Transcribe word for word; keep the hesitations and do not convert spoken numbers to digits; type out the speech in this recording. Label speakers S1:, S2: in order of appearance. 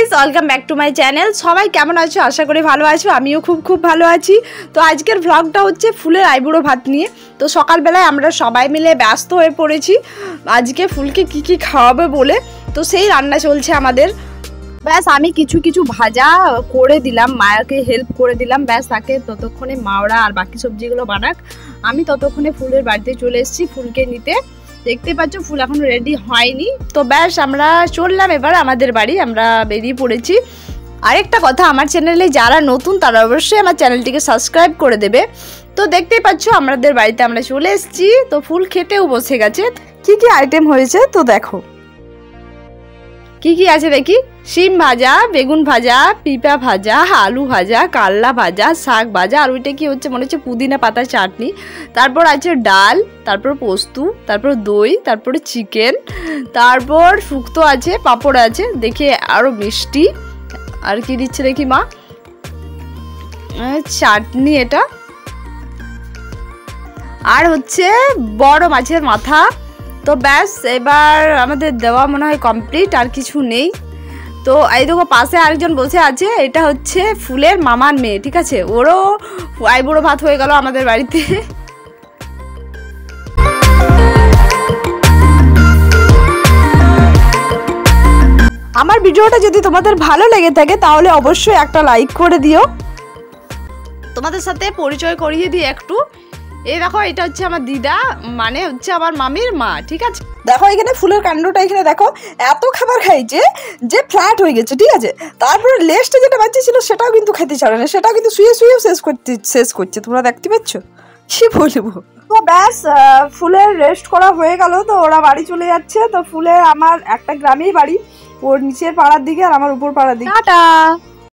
S1: Guys, welcome back to my channel. সবাই কেমন আছো? আশা করি ভালো আছো। আমিও খুব খুব ভালো আছি। তো আজকের ভ্লগটা হচ্ছে ফুলের আইবুড়ো ভাত নিয়ে। তো সকালবেলায় আমরা সবাই মিলে ব্যস্ত হয়ে পড়েছি আজকে ফুলকে কি কি খাওয়াবে বলে। তো সেই রান্না চলছে আমাদের। ব্যাস আমি কিছু কিছু ভাজা করে দিলাম, মায়াকে হেল্প করে দিলাম। ব্যাস তাকে ততক্ষণে মাওরা আর বাকি সবজিগুলো বানাক, আমি ততক্ষণে ফুলের বাড়িতে চলে এসেছি ফুলকে নিতে। দেখতে পাচ্ছ ফুল এখন রেডি হয়নি। তো ব্যাস আমরা চললাম এবার আমাদের বাড়ি, আমরা বেরিয়ে পড়েছি। আরেকটা কথা, আমার চ্যানেলে যারা নতুন তারা অবশ্যই আমার চ্যানেলটিকে সাবস্ক্রাইব করে দেবে। তো দেখতেই পাচ্ছ আমাদের বাড়িতে আমরা চলে এসেছি। তো ফুল খেতেও বসে গেছে। কি কি আইটেম হয়েছে তো দেখো। কি কি আছে দেখি? শিম ভাজা, বেগুন ভাজা, পিপা ভাজা, আলু ভাজা, কাল্লা ভাজা, শাক ভাজা, আর ওইটা কি হচ্ছে মনে হচ্ছে পুদিনা পাতা চাটনি। তারপর আছে ডাল, তারপর পোস্ত, তারপর দই, তারপরে চিকেন, তারপর শুক্তো আছে, পাঁপড় আছে, দেখে আরও মিষ্টি। আর কি দিচ্ছে দেখি মা? চাটনি এটা। আর হচ্ছে বড় মাছের মাথা। তো ব্যাস এবার আমাদের দেওয়া মনে হয় কমপ্লিট, আর কিছু নেই। তো এই দেখো পাশে আরেকজন বসে আছে, এটা হচ্ছে ফুলের মামার মেয়ে, ঠিক আছে? ওরও আইবুড়ো ভাত হয়ে গেল আমাদের বাড়িতে। আমার ভিডিওটা যদি তোমাদের ভালো লেগে থাকে তাহলে অবশ্যই একটা লাইক করে দিও। তোমাদের সাথে পরিচয় করিয়ে দিই একটু। এই দেখো, এটা হচ্ছে আমার দিদা, মানে হচ্ছে আমার মামির মা, ঠিক আছে? দেখো এখানে ফুলের কাণ্ডটা, এখানে দেখো এত খাবার খাইছে যে ফ্ল্যাট হয়ে গেছে, ঠিক আছে? তারপরে লেস্টে যেটা বাচ্চা ছিল সেটাও কিন্তু খেতে ছাড়ে না, সেটাও কিন্তু শুয়ে শুয়েও শেষ করতে শেষ করছে। তোমরা দেখতে পাচ্ছ? কি বলবো। তো ব্যাস ফুলের রেস্ট করা হয়ে গেল। তো ওরা বাড়ি চলে যাচ্ছে। তো ফুলের আমার একটা গ্রামেই বাড়ি, ওর নিচের পাড়ার দিকে আর আমার উপর পাড়ার দিকে। টাটা।